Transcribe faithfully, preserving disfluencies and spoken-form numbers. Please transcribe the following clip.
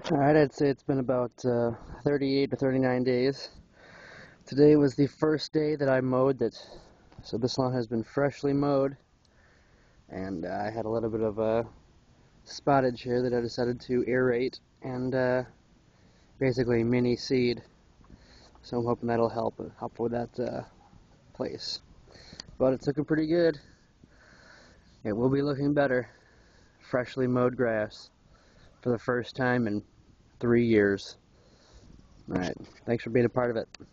Alright, I'd say it's been about uh, thirty-eight to thirty-nine days. Today was the first day that I mowed it. So this lawn has been freshly mowed. And uh, I had a little bit of a spottage here that I decided to aerate and uh, basically mini seed. So I'm hoping that'll help, help with that uh, place. But it's looking pretty good. It will be looking better. Freshly mowed grass for the first time in three years. Alright, thanks for being a part of it.